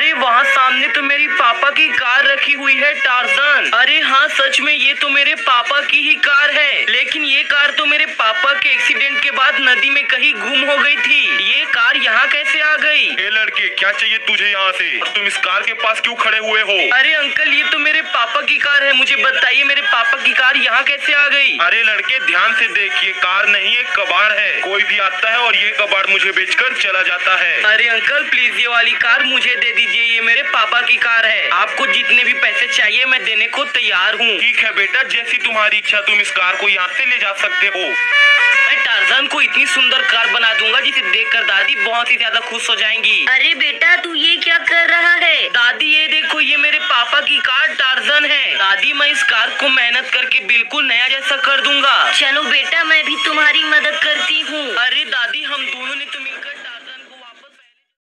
अरे वहाँ सामने तो मेरी पापा की कार रखी हुई है टार्जन। अरे हाँ, सच में ये तो मेरे पापा की ही कार है, लेकिन ये कार तो मेरे पापा के एक्सीडेंट के बाद नदी में कहीं गुम हो गई थी। ये कार यहाँ कैसे आ गई? ए लड़के, क्या चाहिए तुझे यहाँ से? तुम इस कार के पास क्यों खड़े हुए हो? अरे अंकल, ये तो मेरे पापा की कार है, मुझे बताइए मेरे पापा की कार यहाँ कैसे आ गई? अरे लड़के, ध्यान से देखिए, कार नहीं एक कबाड़ है। कोई भी आता है और ये कबाड़ मुझे बेचकर चला जाता है। अरे अंकल प्लीज ये वाली कार मुझे दे दीजिए, ये मेरे पापा की कार है। आपको जितने भी पैसे चाहिए मैं देने को तैयार हूँ। ठीक है बेटा, जैसी तुम्हारी इच्छा, तुम इस कार को यहाँ से ले जा सकते हो। मैं टार्जन को इतनी सुंदर कार बना दूंगा जिसे देखकर दादी बहुत ही ज्यादा खुश हो जाएंगी। अरे बेटा, तू ये क्या कर रहा है? दादी ये देखो, ये मेरे पापा की कार टार्जन है। दादी मैं इस कार को मेहनत करके बिल्कुल नया जैसा कर दूंगा। चलो बेटा, मैं भी तुम्हारी मदद करती हूँ। अरे दादी, हम दोनों ने तो